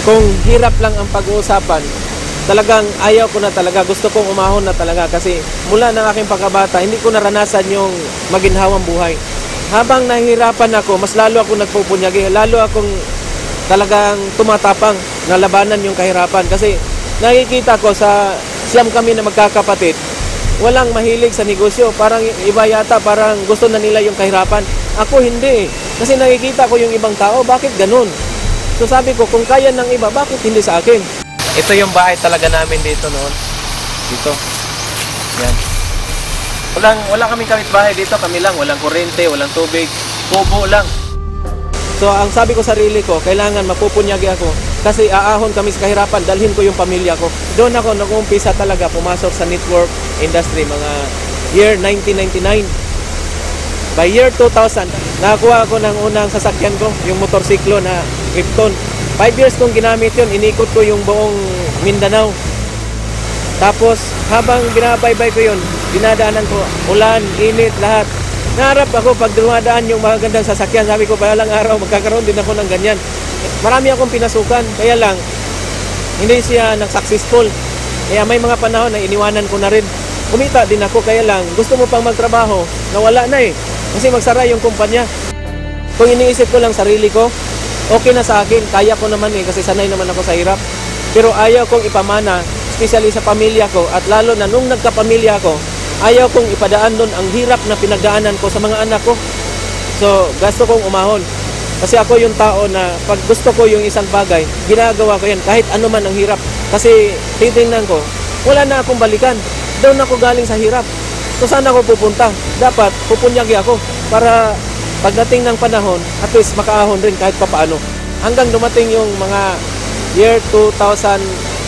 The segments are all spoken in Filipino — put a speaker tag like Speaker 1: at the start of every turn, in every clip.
Speaker 1: kung hirap lang ang pag-uusapan, talagang ayaw ko na talaga. Gusto kong umahon na talaga kasi mula ng aking pagkabata, hindi ko naranasan yung maginhawang buhay. Habang nahihirapan ako, mas lalo ako nagpupunyagi, lalo akong talagang tumatapang na labanan yung kahirapan. Kasi nakikita ko sa siyam kami na magkakapatid, walang mahilig sa negosyo. Parang iba yata, parang gusto na nila yung kahirapan. Ako hindi. Kasi nakikita ko yung ibang tao, bakit ganun? So sabi ko, kung kaya ng iba, bakit hindi sa akin? Ito yung bahay talaga namin dito noon. Dito. Yan. Wala kaming kapitbahay dito, kami lang. Walang kuryente, walang tubig. Kubo lang. So ang sabi ko sarili ko, kailangan mapupunyagi ako. Kasi aahon kami sa kahirapan, dalhin ko yung pamilya ko. Doon ako nag-umpisa talaga pumasok sa network industry, mga year 1999. By year 2000, nakakuha ako ng unang sasakyan ko, yung motorsiklo na Krypton. 5 years kong ginamit yun, inikot ko yung buong Mindanao. Tapos, habang binabaybay ko yun, dinadaanan ko, ulan, init, lahat. Naharap ako pag dumadaan yung magagandang sasakyan, sabi ko, palang araw, magkakaroon din ako ng ganyan. Marami akong pinasukan, kaya lang, hindi siya nag-successful. Kaya may mga panahon na iniwanan ko na rin. Kumita din ako, kaya lang, gusto mo pang magtrabaho, nawala na eh. Kasi magsara yung kumpanya. Kung iniisip ko lang sarili ko, okay na sa akin, kaya ko naman eh, kasi sanay naman ako sa hirap. Pero ayaw kong ipamana, especially sa pamilya ko, at lalo na nung nagkapamilya ko, ayaw kong ipadaan doon ang hirap na pinagdaanan ko sa mga anak ko. So, gusto kong umahon. Kasi ako yung tao na pag gusto ko yung isang bagay, ginagawa ko yan, kahit ano man ang hirap. Kasi titingnan ko, wala na akong balikan. Doon ako galing sa hirap. So, saan ako pupunta? Dapat pupunyagi ako para pagdating ng panahon, at least makaahon rin kahit papaano. Hanggang dumating yung mga year 2008,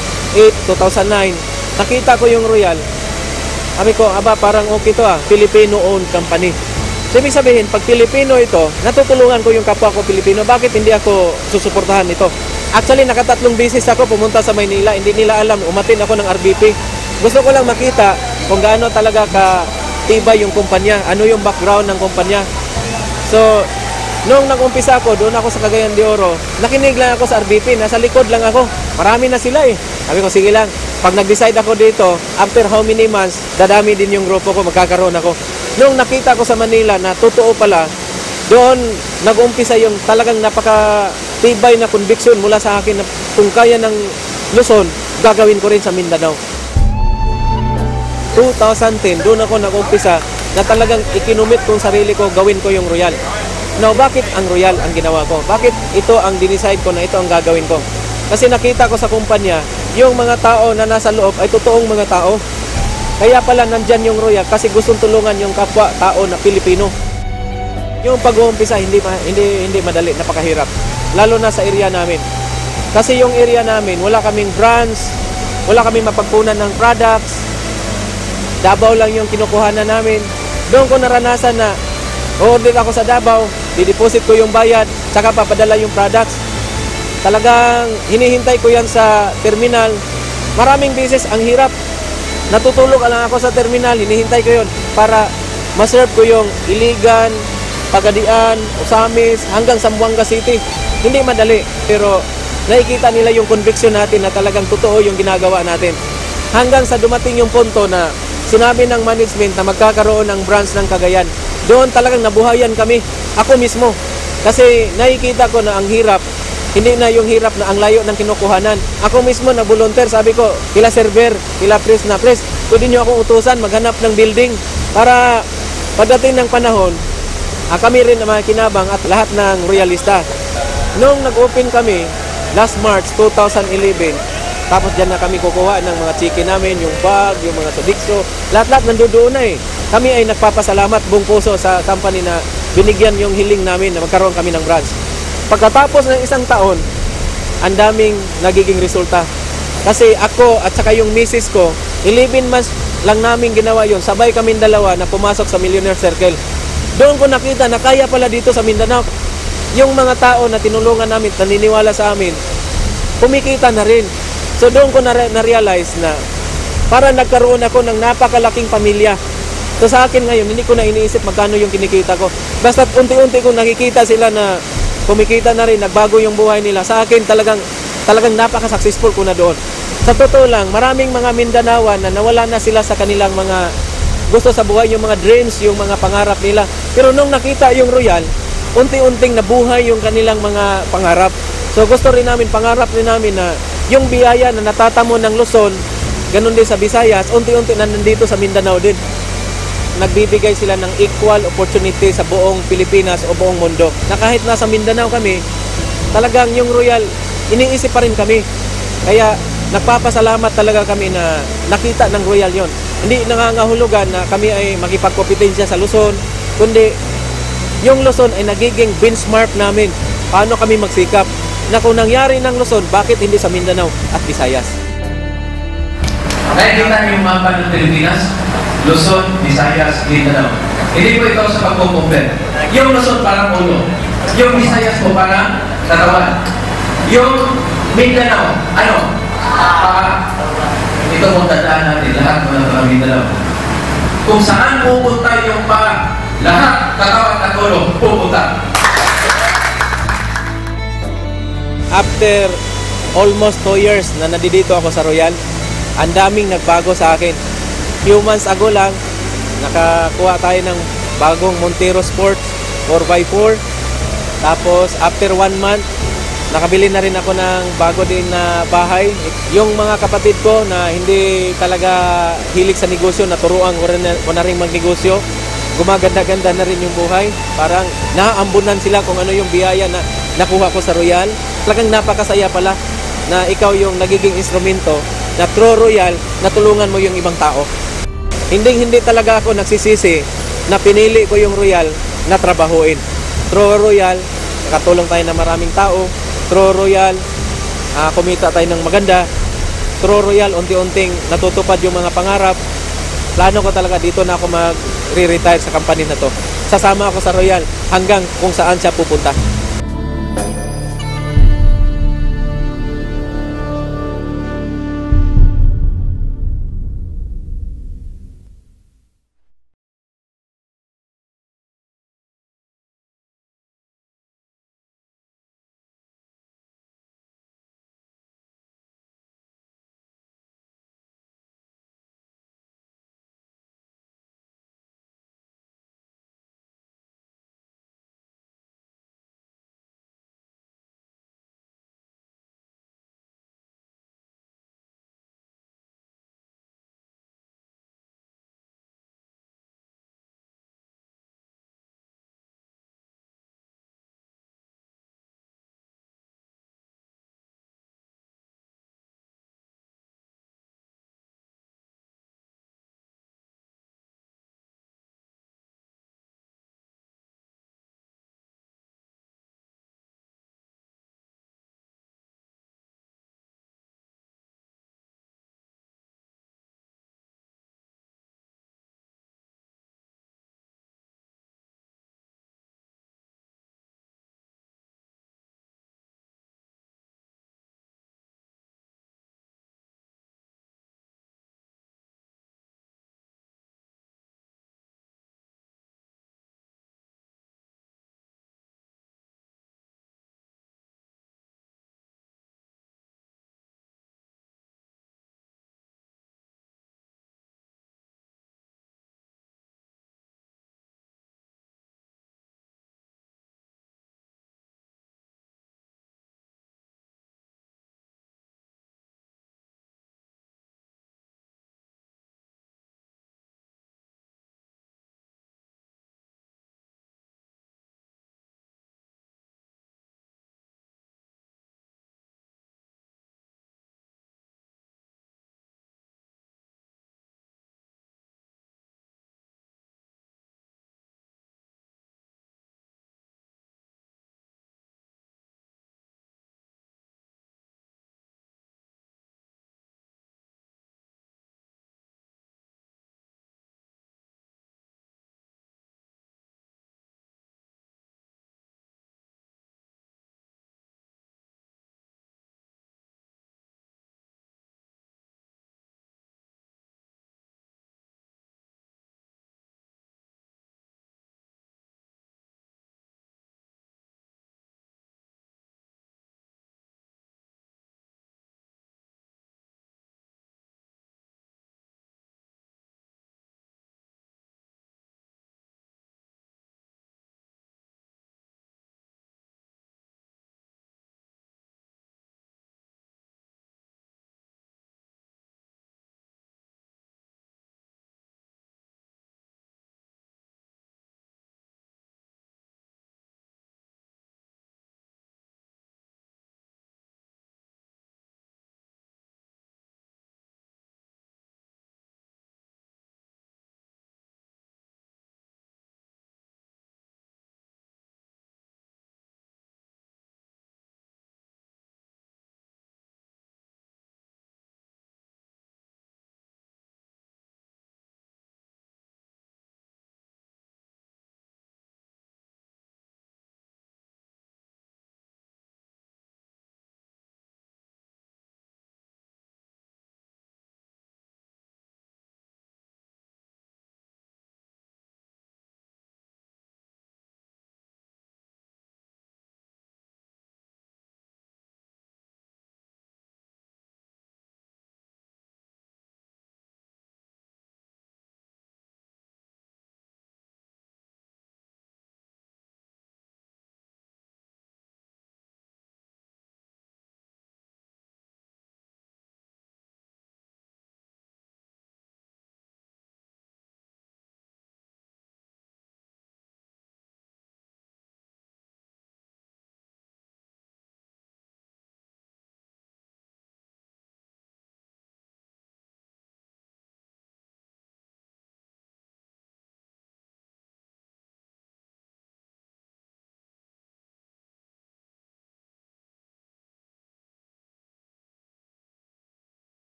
Speaker 1: 2009, nakita ko yung Royal. Sabi ko, aba, parang okay to Filipino-owned company. So, ibig sabihin, pag Filipino ito, natutulungan ko yung kapwa ko Filipino. Bakit hindi ako susuportahan ito? Actually, nakatatlong beses ako pumunta sa Maynila. Hindi nila alam, umatin ako ng RBP. Gusto ko lang makita kung gaano talaga katibay yung kumpanya, ano yung background ng kumpanya. So, nung nag-umpisa ako, doon ako sa Cagayan de Oro, nakinig lang ako sa RBP, nasa likod lang ako. Marami na sila eh. Sabi ko, sige lang. Pag nag-decide ako dito, after how many months, dadami din yung grupo ko, magkakaroon ako. Nung nakita ko sa Manila na totoo pala, doon nag-umpisa yung talagang napaka-tibay na conviction mula sa akin na kung kaya ng Luzon, gagawin ko rin sa Mindanao. 2010, doon ako nag-umpisa na talagang ikinumit kong sarili ko, gawin ko yung Royal. Now, bakit ang Royal ang ginawa ko? Bakit ito ang dinicide ko na ito ang gagawin ko? Kasi nakita ko sa kumpanya, yung mga tao na nasa loob ay totoong mga tao. Kaya pala nandyan yung Royal kasi gustong tulungan yung kapwa tao na Pilipino. Yung pag-uumpisa, hindi madali, napakahirap. Lalo na sa area namin. Kasi yung area namin, wala kaming brands, wala kaming mapagpunan ng products, Davao lang yung kinukuhanan namin. Doon ko naranasan na order ako sa Davao, dideposit ko yung bayad, saka papadala yung products. Talagang hinihintay ko yan sa terminal. Maraming beses ang hirap. Natutulog lang ako sa terminal, hinihintay ko yun para maserve ko yung Iligan, Pagadian, Osamis, hanggang Zamboanga City. Hindi madali, pero nakikita nila yung conviction natin na talagang totoo yung ginagawa natin. Hanggang sa dumating yung punto na sinabi ng management na magkakaroon ng branch ng Cagayan. Doon talagang nabuhayan kami. Ako mismo. Kasi nakikita ko na ang hirap, hindi na yung hirap na ang layo ng kinukuhanan. Ako mismo na volunteer, sabi ko, kila server, kila press, pwede nyo akong utusan, maghanap ng building para pagdating ng panahon, kami rin na makinabang at lahat ng royalista. Noong nag-open kami, last March 2011, tapos dyan na kami kukuha ng mga chicken namin, yung bag, yung mga sodixo, lahat-lahat nandoon na eh. Kami ay nagpapasalamat buong puso sa company na binigyan yung hiling namin na magkaroon kami ng branch. Pagkatapos ng isang taon, ang daming nagiging resulta. Kasi ako at saka yung misis ko, 11 months lang namin ginawa yon. Sabay kaming dalawa na pumasok sa Millionaire Circle. Doon ko nakita na kaya pala dito sa Mindanao. Yung mga tao na tinulungan namin, naniniwala sa amin, kumikita na rin. So doon ko na-realize na para nagkaroon ako ng napakalaking pamilya. So sa akin ngayon, hindi ko na iniisip magkano yung kinikita ko. Basta unti-unti ko nakikita sila na kumikita na rin, nagbago yung buhay nila. Sa akin talagang talagang napaka-successful ko na doon. Sa totoo lang, maraming mga Mindanaoan na nawala na sila sa kanilang mga gusto sa buhay, yung mga dreams, yung mga pangarap nila. Pero nung nakita yung Royal, unti-unting nabuhay yung kanilang mga pangarap. So gusto rin namin, pangarap rin namin na yung biyaya na natatamo ng Luzon, ganun din sa Visayas, unti-unti na nandito sa Mindanao din. Nagbibigay sila ng equal opportunity sa buong Pilipinas o buong mundo. Na kahit nasa Mindanao kami, talagang yung Royal, iniisip pa rin kami. Kaya nagpapasalamat talaga kami na nakita ng Royal yon. Hindi nangangahulugan na kami ay makipagkompetensya sa Luzon, kundi yung Luzon ay nagiging benchmark namin. Paano kami magsikap? Na kung nangyari ng Luzon, bakit hindi sa Mindanao at Visayas?
Speaker 2: Nakikita niyo yung mapa ng Pilipinas, Luzon, Visayas, Mindanao. Hindi po ito sa pagkukumpet. Yung Luzon parang ulo. Yung Visayas po parang katawan. Yung Mindanao, ano? Ito po tandaan natin, lahat mo ng mga Mindanao. Kung saan pupunta yung lahat, katawan at ulo, pupunta.
Speaker 1: After almost 2 years na nandito ako sa Royal, ang daming nagbago sa akin. Few months ago lang, nakakuha tayo ng bagong Montero Sports 4x4. Tapos after 1 month, nakabili na rin ako ng bago din na bahay. Yung mga kapatid ko na hindi talaga hilig sa negosyo, naturuan ko na rin magnegosyo. Gumaganda-ganda na rin yung buhay. Parang naaambunan sila kung ano yung biyaya na nakuha ko sa Royal. Talagang napakasaya pala na ikaw yung nagiging instrumento na through Royal, natulungan mo yung ibang tao. Hindi talaga ako nagsisisi na pinili ko yung Royal na trabahuin. Through Royal, nakatulong tayo ng maraming tao. Through Royal, kumita tayo ng maganda. Through Royal, unti-unting natutupad yung mga pangarap. Plano ko talaga dito na ako mag-re-retire sa company na to. Sasama ako sa Royal hanggang kung saan siya pupunta.